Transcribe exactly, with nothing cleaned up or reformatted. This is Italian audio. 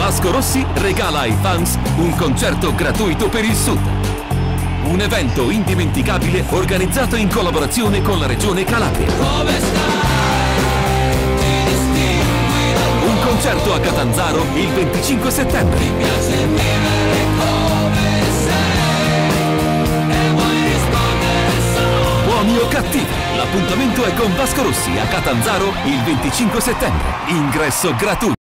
Vasco Rossi regala ai fans un concerto gratuito per il Sud. Un evento indimenticabile organizzato in collaborazione con la Regione Calabria. Un concerto a Catanzaro il venticinque settembre. Buoni o cattivi, l'appuntamento è con Vasco Rossi a Catanzaro il venticinque settembre. Ingresso gratuito.